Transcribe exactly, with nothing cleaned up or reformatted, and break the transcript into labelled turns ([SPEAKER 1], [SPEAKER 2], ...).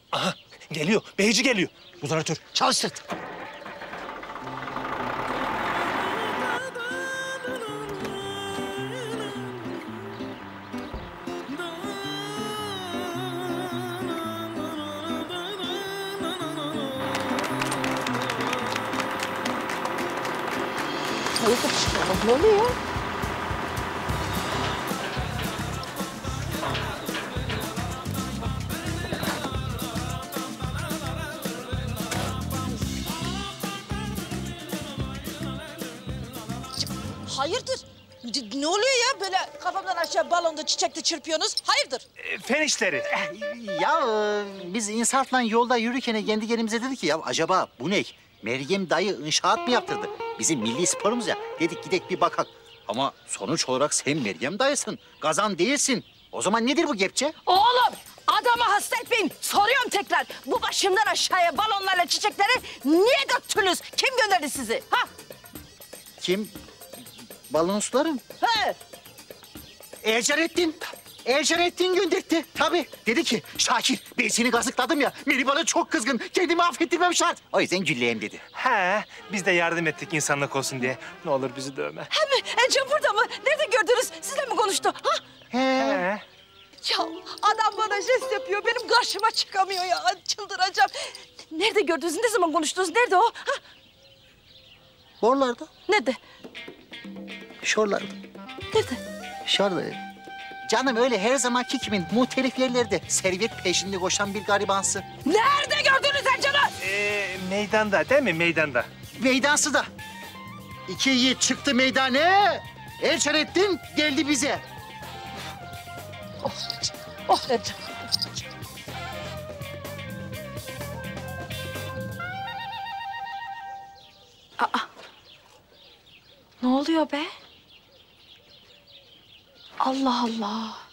[SPEAKER 1] Aha geliyor. Beyci geliyor.
[SPEAKER 2] Moderatör çalıştırt.
[SPEAKER 3] Hayırdır? Ne oluyor? Hayırdır? Ne oluyor ya böyle kafamdan aşağı balonda çiçekte çırpıyorsunuz? Hayırdır?
[SPEAKER 1] E, fen işleri.
[SPEAKER 2] Ya e, biz İnsaf'la yolda yürürken kendi kendimize dedik ki ya acaba bu ne? Meryem dayı inşaat mı yaptırdı? Bizim milli sporumuz ya. Dedik gidek bir bakak. Ama sonuç olarak sen Meryem dayısın. Gazan değilsin. O zaman nedir bu kepçe?
[SPEAKER 3] Oğlum adamı hasta etmeyin. Soruyorum tekrar. Bu başımdan aşağıya balonlarla çiçekleri niye döktünüz? Kim gönderdi sizi? Ha?
[SPEAKER 2] Kim? Balonslarım.
[SPEAKER 3] He?
[SPEAKER 2] Ercanettin. Ercanettin göndertti. Tabii. Dedi ki Şakir ben seni gazıkladım ya. Meri bana çok kızgın. Kendimi affettirmem şart. O yüzden gülleyeyim dedi.
[SPEAKER 1] He, biz de yardım ettik insanlık olsun diye. Ne olur bizi dövme.
[SPEAKER 3] He mi? Ece burada mı? Nerede gördünüz? Sizle mi konuştu? Ha?
[SPEAKER 2] He.
[SPEAKER 1] He.
[SPEAKER 3] Ya adam bana jest yapıyor. Benim karşıma çıkamıyor ya. Çıldıracağım. Nerede gördünüz? Ne zaman konuştunuz? Nerede o? Ha?
[SPEAKER 2] Oralarda.
[SPEAKER 3] Nerede?
[SPEAKER 2] Şuralarda.
[SPEAKER 3] Nerede?
[SPEAKER 2] Şurada. Canım öyle her zamanki kimin muhtelif yerlerde servet peşinde koşan bir garibansın.
[SPEAKER 3] Nerede gördünüz Ercan'ı?
[SPEAKER 1] Ee, meydanda değil mi? Meydanda.
[SPEAKER 2] Meydansı da. İki yiğit çıktı meydane. Ercanettin geldi bize.
[SPEAKER 3] Oh, oh Ercan. Aa. Ne oluyor be? Allah Allah.